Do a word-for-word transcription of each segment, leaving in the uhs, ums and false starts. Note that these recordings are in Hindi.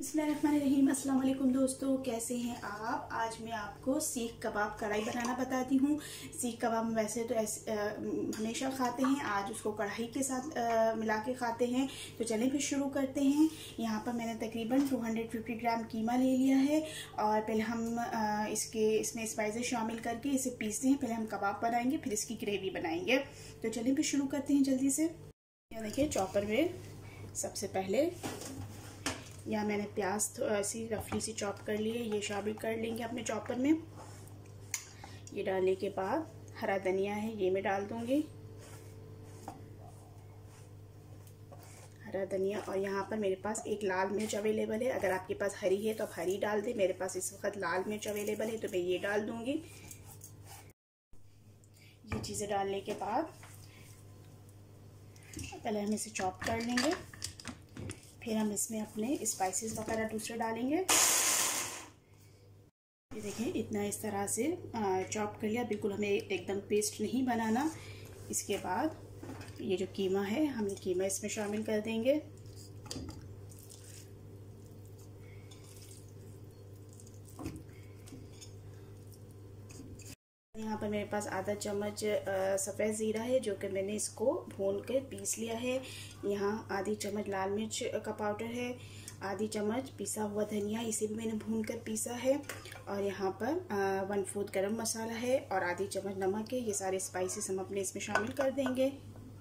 बिस्मिल्लाहिर्रहमानिर्रहीम। अस्सलाम वालेकुम दोस्तों, कैसे हैं आप। आज मैं आपको सीख कबाब कढ़ाई बनाना बताती हूँ। सीख कबाब वैसे तो ऐसे आ, हमेशा खाते हैं, आज उसको कढ़ाई के साथ आ, मिला के खाते हैं। तो चलें फिर शुरू करते हैं। यहाँ पर मैंने तकरीबन दो सौ पचास ग्राम कीमा ले लिया है और पहले हम आ, इसके इसमें स्पाइसेस शामिल करके इसे पीसते हैं। पहले हम कबाब बनाएंगे, फिर इसकी ग्रेवी बनाएंगे। तो चलें फिर शुरू करते हैं जल्दी से। यहाँ देखिए चॉपर में सबसे पहले यहाँ मैंने प्याज ऐसी रफली सी चॉप कर ली है, ये शामिल कर लेंगे अपने चॉपर में। ये डालने के बाद हरा धनिया है, ये मैं डाल दूंगी हरा धनिया। और यहाँ पर मेरे पास एक लाल मिर्च अवेलेबल है, अगर आपके पास हरी है तो आप हरी डाल दें। मेरे पास इस वक्त लाल मिर्च अवेलेबल है तो मैं ये डाल दूंगी। ये चीज़ें डालने के बाद पहले हम इसे चॉप कर लेंगे, फिर हम इसमें अपने स्पाइसेस वगैरह दूसरे डालेंगे। ये देखें इतना इस तरह से चॉप कर लिया, बिल्कुल हमें एकदम पेस्ट नहीं बनाना। इसके बाद ये जो कीमा है, हम ये कीमा इसमें शामिल कर देंगे। यहाँ पर मेरे पास आधा चम्मच सफ़ेद ज़ीरा है जो कि मैंने इसको भून कर पीस लिया है। यहाँ आधी चम्मच लाल मिर्च का पाउडर है, आधी चम्मच पिसा हुआ धनिया, इसे भी मैंने भून कर पीसा है। और यहाँ पर वन फोर्थ गरम मसाला है और आधी चम्मच नमक है। ये सारे स्पाइसेस हम अपने इसमें शामिल कर देंगे।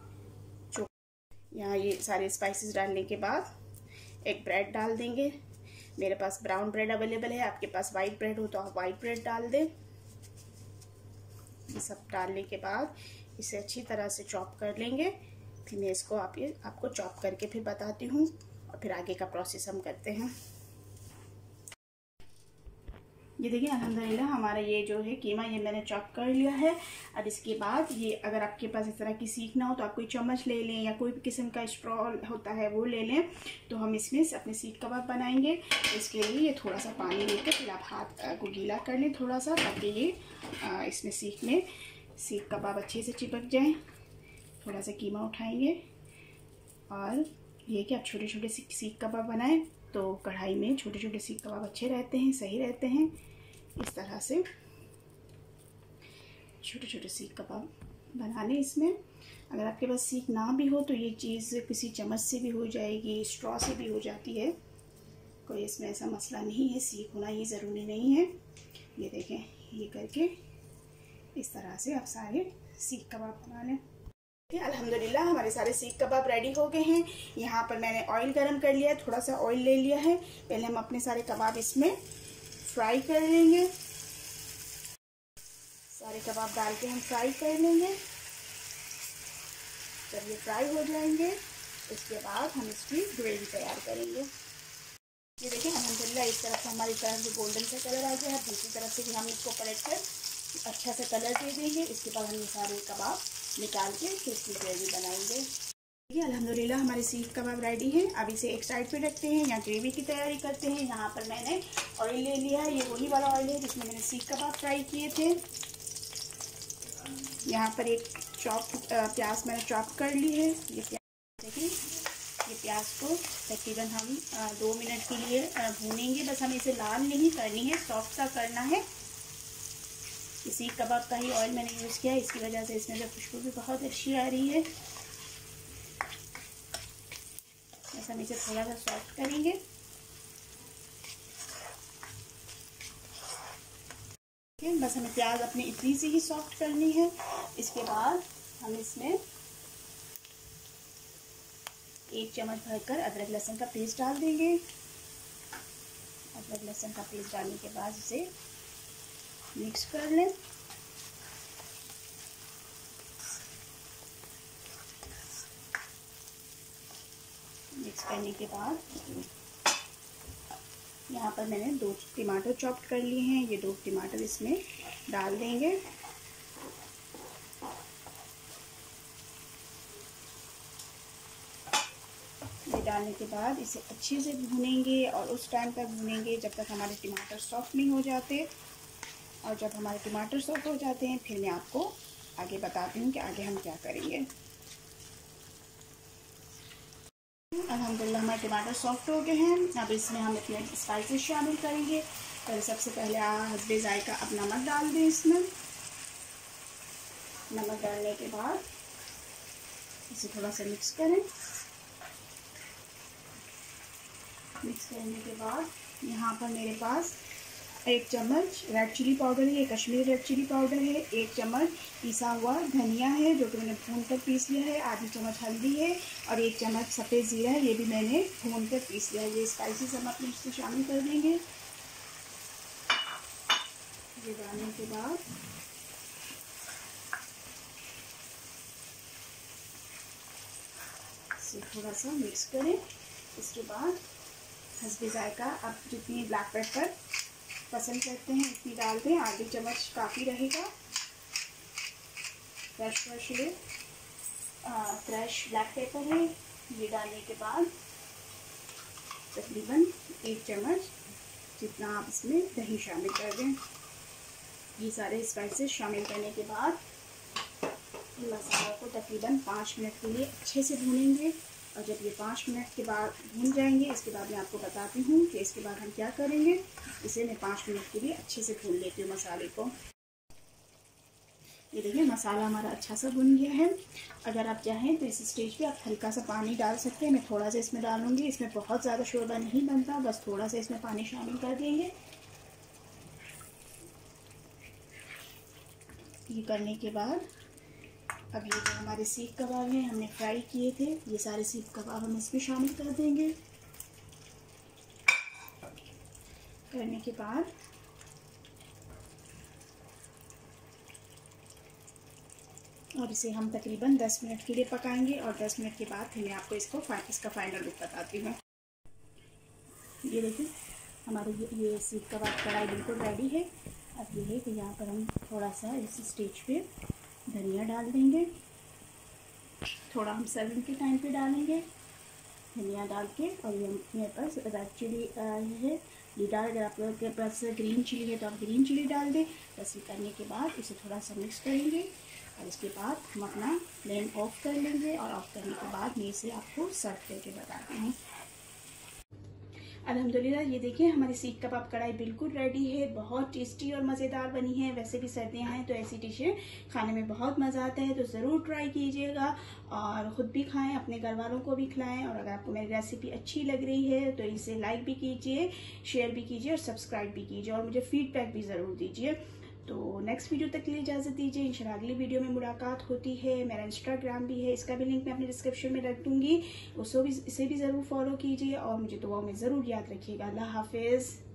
यहाँ ये सारे स्पाइसेस डालने के बाद एक ब्रेड डाल देंगे। मेरे पास ब्राउन ब्रेड अवेलेबल है, आपके पास वाइट ब्रेड हो तो आप वाइट ब्रेड डाल दें। ये सब डालने के बाद इसे अच्छी तरह से चॉप कर लेंगे। फिर मैं इसको आप ये आपको चॉप करके फिर बताती हूँ और फिर आगे का प्रोसेस हम करते हैं। ये देखिए अल्हम्दुलिल्लाह हमारा ये जो है कीमा ये मैंने चॉप कर लिया है। अब इसके बाद ये अगर आपके पास इस तरह की सीख ना हो तो आप कोई चम्मच ले लें या कोई भी किस्म का स्ट्रॉ होता है वो ले लें। तो हम इसमें से अपने सीख कबाब बनाएंगे। इसके लिए ये थोड़ा सा पानी लेकर फिर आप हाथ को गीला कर लें थोड़ा सा, ताकि ये आ, इसमें सीख में सीख कबाब अच्छे से चिपक जाए। थोड़ा सा कीमा उठाएंगे और ये कि आप छोटे छोटे सीख कबाब बनाएं तो कढ़ाई में छोटे छोटे सीख कबाब अच्छे रहते हैं, सही रहते हैं। इस तरह से छोटे छोटे सीख कबाब बना लें इसमें। अगर आपके पास सीख ना भी हो तो ये चीज़ किसी चम्मच से भी हो जाएगी, स्ट्रॉ से भी हो जाती है, कोई इसमें ऐसा मसला नहीं है। सीख होना ये ज़रूरी नहीं है। ये देखें, ये करके इस तरह से आप सारे सीख कबाब बना लें। अल्हम्दुलिल्लाह हमारे सारे सीख कबाब रेडी हो गए हैं। यहाँ पर मैंने ऑयल गरम कर लिया है, थोड़ा सा ऑयल ले लिया है। पहले हम अपने सारे कबाब इसमें फ्राई कर लेंगे। सारे कबाब डाल के हम फ्राई कर लेंगे। जब ये फ्राई हो जाएंगे उसके बाद हम इसकी ग्रेवी तैयार करेंगे। ये देखिए अल्हम्दुलिल्लाह इस तरफ से हमारी तरफ से गोल्डन सा कलर आ गया है। दूसरी तरफ से भी हम इसको पलट कर अच्छा सा कलर दे देंगे। इसके बाद हम ये सारे कबाब निकाल के फिर इसकी ग्रेवी बनाएंगे। देखिए अल्हम्दुलिल्लाह हमारे सीख कबाब रेडी हैं। अब इसे एक साइड पे रखते हैं, यहाँ ग्रेवी की तैयारी करते हैं। यहाँ पर मैंने ऑयल ले लिया है, ये वही वाला ऑयल है जिसमें मैंने सीख कबाब फ्राई किए थे। यहाँ पर एक चॉप प्याज मैंने चॉप कर ली है। ये प्याज देखिए, ये प्याज को तकरीबन हम दो मिनट के लिए भूनेंगे। बस हमें इसे लाल नहीं करनी है, सॉफ्ट सा करना है। सीख कबाब का ही ऑयल मैंने यूज़ किया है, इसकी वजह से इसमें जो खुशबू भी बहुत अच्छी आ रही है। बस हम इसे थोड़ा सा सॉफ्ट करेंगे। बस हमें प्याज अपनी इतनी सी ही सॉफ्ट करनी है। इसके बाद हम इसमें एक चम्मच भरकर अदरक लहसुन का पेस्ट डाल देंगे। अदरक लहसुन का पेस्ट डालने के बाद इसे मिक्स कर लें। मिक्स करने के बाद यहाँ पर मैंने दो टमाटर चॉप कर लिए हैं, ये दो टमाटर इसमें डाल देंगे। ये डालने के बाद इसे अच्छे से भूनेंगे और उस टाइम तक भूनेंगे जब तक हमारे टमाटर सॉफ्ट नहीं हो जाते। और जब हमारे टमाटर सॉफ्ट हो जाते हैं फिर मैं आपको आगे बताती हूँ कि आगे हम क्या करेंगे। अल्हम्दुलिल्लाह हमारे टमाटर सॉफ्ट हो गए हैं। अब इसमें हम अपने स्पाइसेस शामिल करेंगे। पहले सबसे पहले हस्बे जायका अब नमक डाल दें। इसमें नमक डालने के बाद इसे थोड़ा सा मिक्स करें। मिक्स करने के बाद यहाँ पर मेरे पास एक चम्मच रेड चिली पाउडर है, ये कश्मीरी रेड चिली पाउडर है। एक चम्मच पिसा हुआ धनिया है जो कि मैंने भून कर पीस लिया है। आधी चम्मच हल्दी है और एक चम्मच सफ़ेद ज़ीरा है, ये भी मैंने भून कर पीस लिया है। ये स्पाइसेस हम अपने इसमें शामिल कर देंगे। ये डालने के बाद इसे थोड़ा सा मिक्स करें। इसके बाद हस्बे जायका आप जितनी ब्लैक पेपर पसंद करते हैं उतनी डाल दें। आधी चम्मच काफ़ी रहेगा। फ्रेश फ्रेश है, फ्रेश ब्लैक पेपर है। ये डालने के बाद तकरीबन एक चम्मच जितना आप इसमें दही शामिल कर दें। ये सारे स्पाइसेस शामिल करने के बाद मसालों को तकरीबन पाँच मिनट के लिए अच्छे से भूनेंगे। और जब ये पाँच मिनट के बाद भून जाएंगे, इसके बाद मैं आपको बताती हूँ कि इसके बाद हम क्या करेंगे। इसे मैं पाँच मिनट के लिए अच्छे से भून लेती हूँ मसाले को। ये देखिए मसाला हमारा अच्छा सा भुन गया है। अगर आप चाहें तो इस स्टेज पे आप हल्का सा पानी डाल सकते हैं। मैं थोड़ा सा इसमें डालूंगी। इसमें बहुत ज़्यादा शोरबा नहीं बनता, बस थोड़ा सा इसमें पानी शामिल कर देंगे। ये करने के बाद अब ये जो हमारे सीख कबाब हैं हमने फ्राई किए थे, ये सारे सीख कबाब हम इसमें शामिल कर देंगे। करने के बाद और इसे हम तकरीबन दस मिनट के लिए पकाएंगे और दस मिनट के बाद फिर मैं आपको इसको इसका फाइनल लुक बताती हूँ। ये देखिए हमारे ये, ये सीख कबाब कढ़ाई बिल्कुल रेडी है। अब ये है कि यहाँ पर हम थोड़ा सा इस स्टेज पे धनिया डाल देंगे। थोड़ा हम सर्विंग के टाइम पे डालेंगे धनिया डाल के। और ये मेरे पास रेड चिली है, ये डाल। अगर आप लोगों के पास ग्रीन चिली है तो आप ग्रीन चिली डाल दें। बस ये करने के बाद इसे थोड़ा सा मिक्स करेंगे और इसके बाद हम अपना फ्लेम ऑफ कर लेंगे। और ऑफ करने के बाद मैं इसे आपको सर्व करके बताती हूँ। अल्हम्दुलिल्लाह ये देखिए हमारी सीख कबाब कढ़ाई बिल्कुल रेडी है। बहुत टेस्टी और मज़ेदार बनी है। वैसे भी सर्दियां हैं तो ऐसी डिशें खाने में बहुत मज़ा आता है, तो ज़रूर ट्राई कीजिएगा और ख़ुद भी खाएं, अपने घर वालों को भी खिलाएं। और अगर आपको मेरी रेसिपी अच्छी लग रही है तो इसे लाइक भी कीजिए, शेयर भी कीजिए और सब्सक्राइब भी कीजिए और मुझे फीडबैक भी ज़रूर दीजिए। तो नेक्स्ट वीडियो तक के लिए इजाज़त दीजिए। इंशाल्लाह अगली वीडियो में मुलाकात होती है। मेरा इंस्टाग्राम भी है, इसका भी लिंक मैं अपने डिस्क्रिप्शन में रख दूंगी, उसको भी इसे भी ज़रूर फॉलो कीजिए और मुझे दुआओं में ज़रूर याद रखिएगा। अल्लाह हाफिज़।